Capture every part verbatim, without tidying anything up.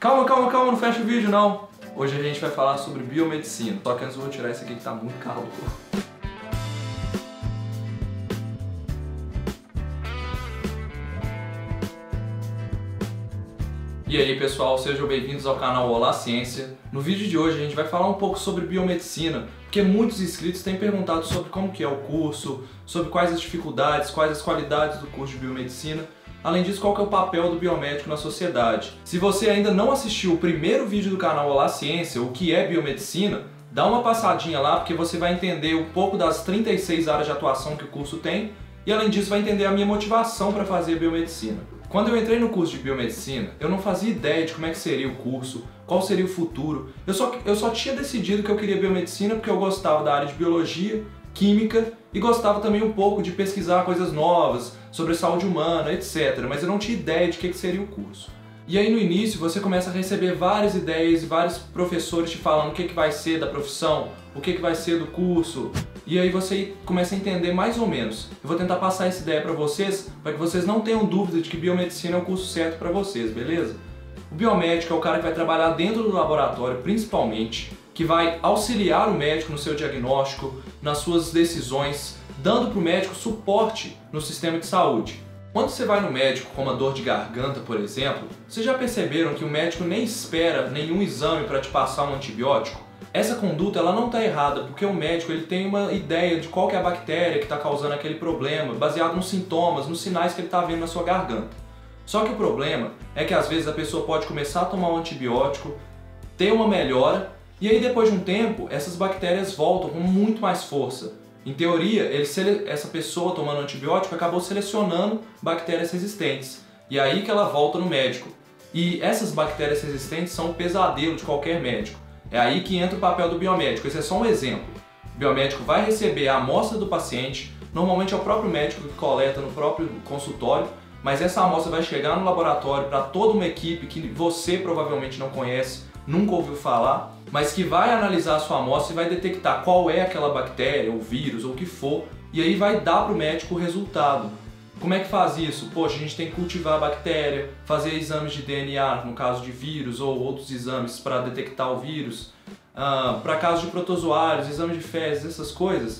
Calma, calma, calma, não fecha o vídeo não. Hoje a gente vai falar sobre biomedicina. Só que antes eu vou tirar isso aqui que tá muito calor. E aí pessoal, sejam bem-vindos ao canal Olá Ciência. No vídeo de hoje a gente vai falar um pouco sobre biomedicina, porque muitos inscritos têm perguntado sobre como que é o curso, sobre quais as dificuldades, quais as qualidades do curso de biomedicina. Além disso, qual que é o papel do biomédico na sociedade. Se você ainda não assistiu o primeiro vídeo do canal Olá Ciência, o que é biomedicina, dá uma passadinha lá porque você vai entender um pouco das trinta e seis áreas de atuação que o curso tem e além disso vai entender a minha motivação para fazer biomedicina. Quando eu entrei no curso de biomedicina, eu não fazia ideia de como é que seria o curso, qual seria o futuro. Eu só, eu só tinha decidido que eu queria biomedicina porque eu gostava da área de biologia, química e gostava também um pouco de pesquisar coisas novas sobre saúde humana, etcétera. Mas eu não tinha ideia de o que seria o curso. E aí no início você começa a receber várias ideias e vários professores te falando o que, que vai ser da profissão, o que, que vai ser do curso. E aí você começa a entender mais ou menos. Eu vou tentar passar essa ideia para vocês, para que vocês não tenham dúvida de que biomedicina é o curso certo para vocês, beleza? O biomédico é o cara que vai trabalhar dentro do laboratório principalmente, que vai auxiliar o médico no seu diagnóstico, nas suas decisões, dando para o médico suporte no sistema de saúde. Quando você vai no médico com uma dor de garganta, por exemplo, vocês já perceberam que o médico nem espera nenhum exame para te passar um antibiótico? Essa conduta ela não está errada, porque o médico ele tem uma ideia de qual que é a bactéria que está causando aquele problema, baseado nos sintomas, nos sinais que ele está vendo na sua garganta. Só que o problema é que às vezes a pessoa pode começar a tomar um antibiótico, ter uma melhora, e aí depois de um tempo essas bactérias voltam com muito mais força. Em teoria, ele, essa pessoa tomando antibiótico acabou selecionando bactérias resistentes. E aí que ela volta no médico. E essas bactérias resistentes são um pesadelo de qualquer médico. É aí que entra o papel do biomédico. Esse é só um exemplo. O biomédico vai receber a amostra do paciente, normalmente é o próprio médico que coleta no próprio consultório, mas essa amostra vai chegar no laboratório para toda uma equipe que você provavelmente não conhece, nunca ouviu falar, mas que vai analisar a sua amostra e vai detectar qual é aquela bactéria, ou vírus, ou o que for, e aí vai dar para o médico o resultado. Como é que faz isso? Poxa, a gente tem que cultivar a bactéria, fazer exames de D N A, no caso de vírus, ou outros exames para detectar o vírus, ah, para casos de protozoários, exames de fezes, essas coisas,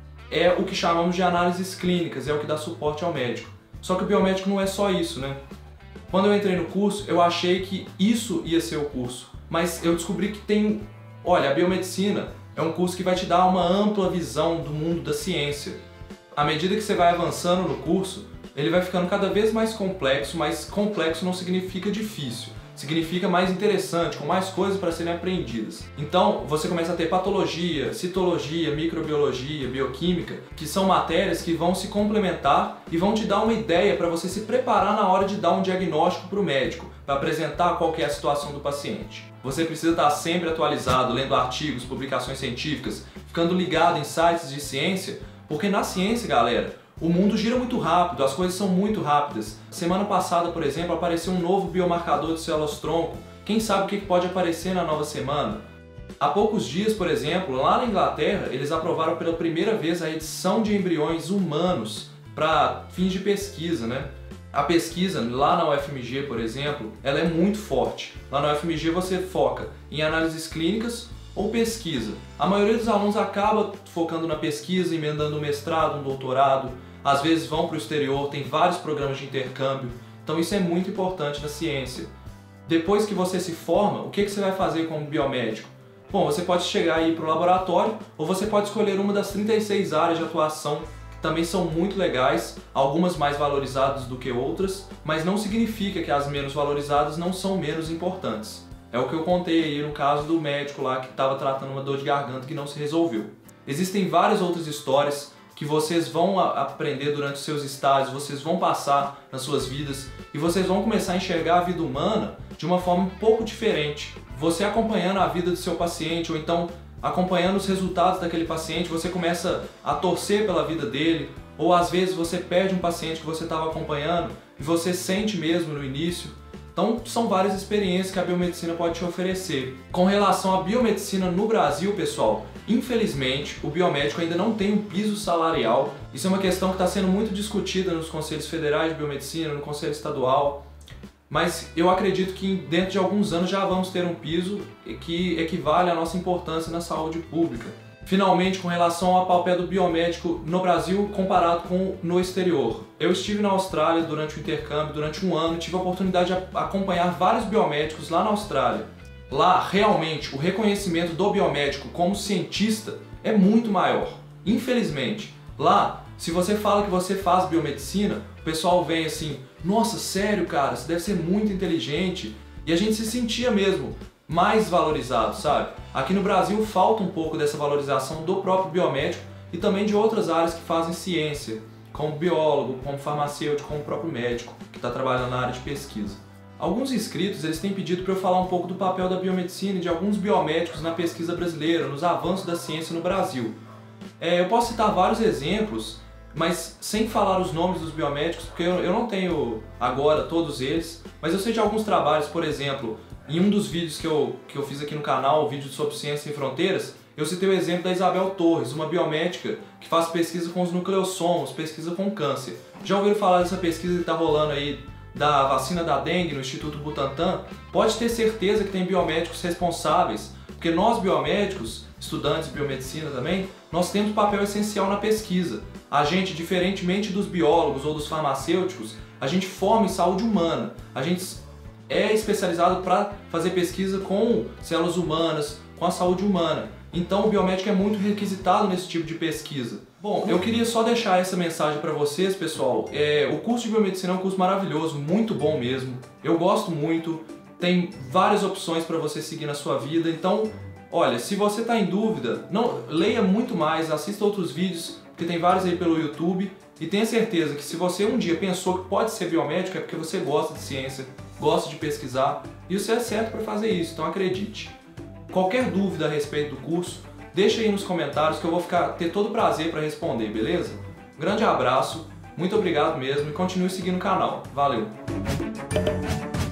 é o que chamamos de análises clínicas, é o que dá suporte ao médico. Só que o biomédico não é só isso, né? Quando eu entrei no curso, eu achei que isso ia ser o curso. Mas eu descobri que tem... Olha, a biomedicina é um curso que vai te dar uma ampla visão do mundo da ciência. À medida que você vai avançando no curso, ele vai ficando cada vez mais complexo, mas complexo não significa difícil. Significa mais interessante, com mais coisas para serem aprendidas. Então, você começa a ter patologia, citologia, microbiologia, bioquímica, que são matérias que vão se complementar e vão te dar uma ideia para você se preparar na hora de dar um diagnóstico para o médico, para apresentar qual que é a situação do paciente. Você precisa estar sempre atualizado, lendo artigos, publicações científicas, ficando ligado em sites de ciência, porque na ciência, galera, o mundo gira muito rápido, as coisas são muito rápidas. Semana passada, por exemplo, apareceu um novo biomarcador de células-tronco. Quem sabe o que pode aparecer na nova semana? Há poucos dias, por exemplo, lá na Inglaterra, eles aprovaram pela primeira vez a edição de embriões humanos para fins de pesquisa, né? A pesquisa lá na U F M G, por exemplo, ela é muito forte. Lá na U F M G você foca em análises clínicas ou pesquisa. A maioria dos alunos acaba focando na pesquisa, emendando um mestrado, um doutorado, às vezes vão para o exterior, tem vários programas de intercâmbio, então isso é muito importante na ciência. Depois que você se forma, o que você vai fazer como biomédico? Bom, você pode chegar aí para o laboratório ou você pode escolher uma das trinta e seis áreas de atuação que também são muito legais, algumas mais valorizadas do que outras, mas não significa que as menos valorizadas não são menos importantes. É o que eu contei aí no caso do médico lá que estava tratando uma dor de garganta que não se resolveu. Existem várias outras histórias que vocês vão aprender durante os seus estágios, vocês vão passar nas suas vidas e vocês vão começar a enxergar a vida humana de uma forma um pouco diferente. Você acompanhando a vida do seu paciente ou então acompanhando os resultados daquele paciente, você começa a torcer pela vida dele, ou às vezes você perde um paciente que você estava acompanhando e você sente mesmo no início. Então são várias experiências que a biomedicina pode te oferecer. Com relação à biomedicina no Brasil, pessoal, infelizmente o biomédico ainda não tem um piso salarial. Isso é uma questão que está sendo muito discutida nos conselhos federais de biomedicina, no conselho estadual. mas eu acredito que dentro de alguns anos já vamos ter um piso que equivale à nossa importância na saúde pública. Finalmente, com relação ao papel do biomédico no Brasil comparado com no exterior. Eu estive na Austrália durante o intercâmbio, durante um ano, tive a oportunidade de acompanhar vários biomédicos lá na Austrália. Lá, realmente, o reconhecimento do biomédico como cientista é muito maior. Infelizmente, lá, se você fala que você faz biomedicina, o pessoal vem assim, nossa, sério, cara, você deve ser muito inteligente. E a gente se sentia mesmo mais valorizado, sabe? Aqui no Brasil falta um pouco dessa valorização do próprio biomédico e também de outras áreas que fazem ciência, como biólogo, como farmacêutico, como o próprio médico, que está trabalhando na área de pesquisa. Alguns inscritos eles têm pedido para eu falar um pouco do papel da biomedicina e de alguns biomédicos na pesquisa brasileira, nos avanços da ciência no Brasil. É, eu posso citar vários exemplos, mas sem falar os nomes dos biomédicos, porque eu, eu não tenho agora todos eles, mas eu sei de alguns trabalhos, por exemplo, em um dos vídeos que eu, que eu fiz aqui no canal, o vídeo sobre Ciência Sem Fronteiras, eu citei o exemplo da Isabel Torres, uma biomédica que faz pesquisa com os nucleossomos, pesquisa com câncer. Já ouviram falar dessa pesquisa que está rolando aí da vacina da dengue no Instituto Butantan? Pode ter certeza que tem biomédicos responsáveis, porque nós biomédicos, estudantes de biomedicina também, nós temos papel essencial na pesquisa. A gente, diferentemente dos biólogos ou dos farmacêuticos, a gente forma em saúde humana. A gente é especializado para fazer pesquisa com células humanas, com a saúde humana. Então o biomédico é muito requisitado nesse tipo de pesquisa. Bom, eu queria só deixar essa mensagem para vocês, pessoal. É, o curso de biomedicina é um curso maravilhoso, muito bom mesmo. Eu gosto muito, tem várias opções para você seguir na sua vida. Então, olha, se você está em dúvida, não, leia muito mais, assista outros vídeos, porque tem vários aí pelo YouTube. E tenha certeza que se você um dia pensou que pode ser biomédico, é porque você gosta de ciência, gosta de pesquisar, e você é certo para fazer isso, então acredite. Qualquer dúvida a respeito do curso, deixa aí nos comentários que eu vou ficar, ter todo o prazer para responder, beleza? Um grande abraço, muito obrigado mesmo e continue seguindo o canal. Valeu!